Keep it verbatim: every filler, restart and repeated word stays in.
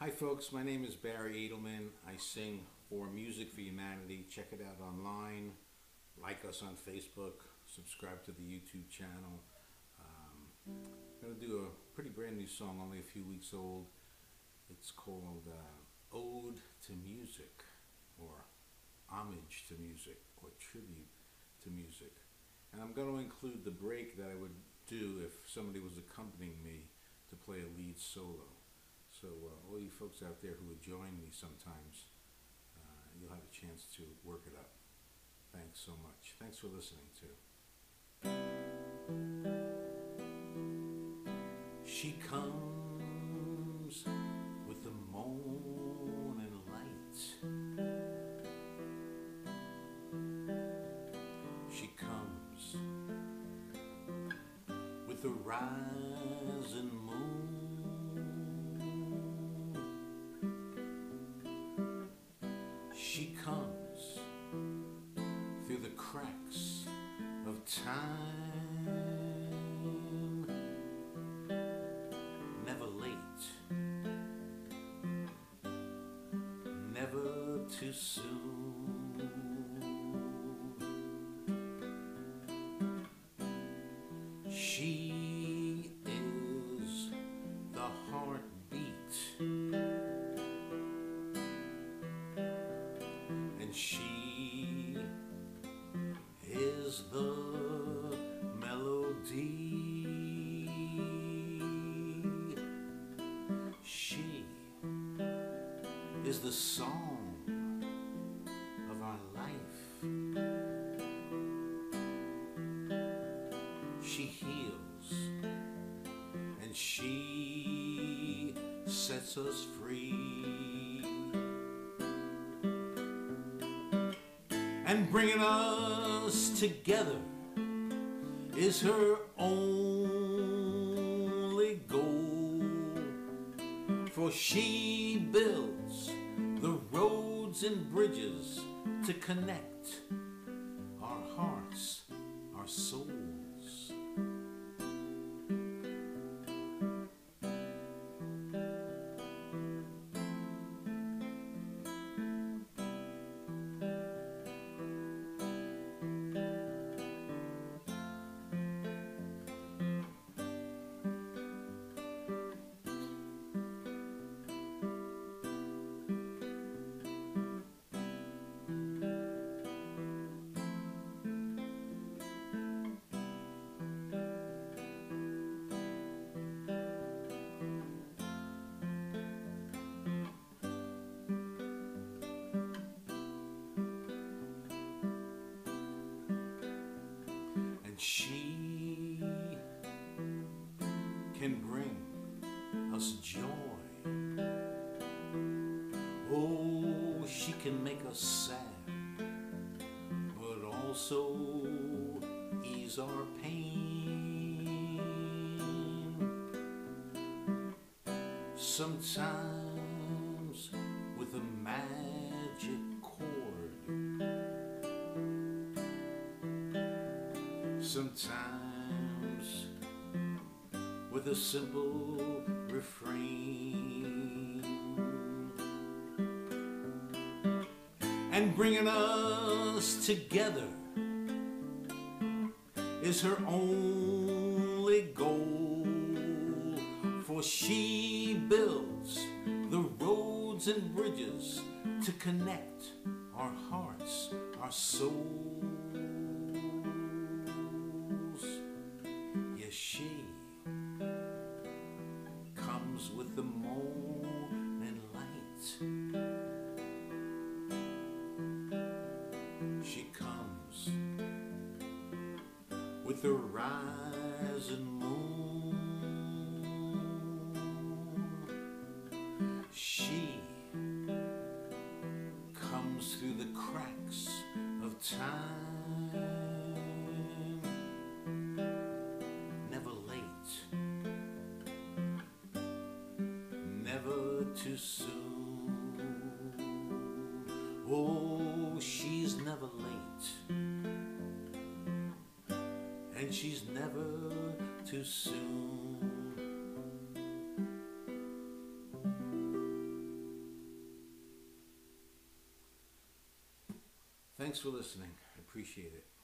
Hi folks, my name is Barry Adelman. I sing for Music for Humanity. Check it out online. Like us on Facebook. Subscribe to the YouTube channel. Um, I'm going to do a pretty brand new song, only a few weeks old. It's called uh, Ode to Music, or Homage to Music, or Tribute to Music. And I'm going to include the break that I would do if somebody was accompanying me to play a lead solo. So uh, all you folks out there who would join me sometimes, uh, you'll have a chance to work it up. Thanks so much. Thanks for listening too. She comes with the morning light. She comes with the rising moon. She comes through the cracks of time, never late, never too soon. She is the heartbeat, and she is the melody. She is the song of our life. She heals and she sets us free. And bringing us together is her only goal. For she builds the roads and bridges to connect our hearts, our souls. And she can bring us joy. Oh, she can make us sad, but also ease our pain. Sometimes with a magic chord, sometimes with a simple refrain. And bringing us together is her only goal. For she builds the roads and bridges to connect our hearts, our souls. Yes, she comes with the morning light. She comes with the rising moon. She comes through the cracks of time, never late, never too soon. Oh, she's never late, and she's never too soon. Thanks for listening. I appreciate it.